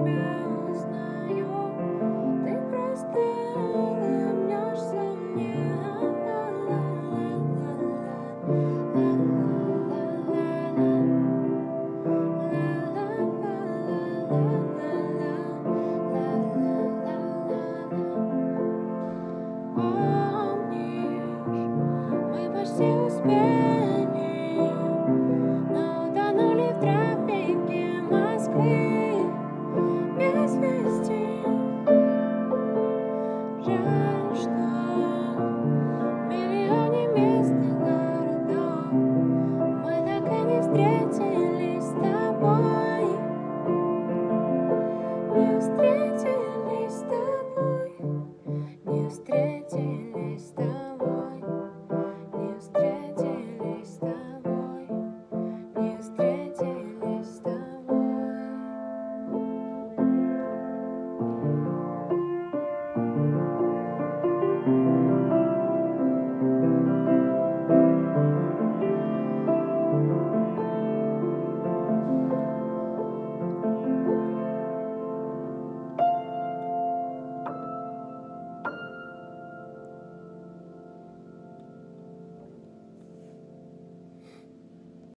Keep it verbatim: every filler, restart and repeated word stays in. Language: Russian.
тебя узнаю. Ты просто улыбнешься мне. Помнишь, мы почти успели, но утонули в трафике Москвы без вести. Жаль, что в миллионе мест и городов мы так и не встретились с тобой. Не встретились.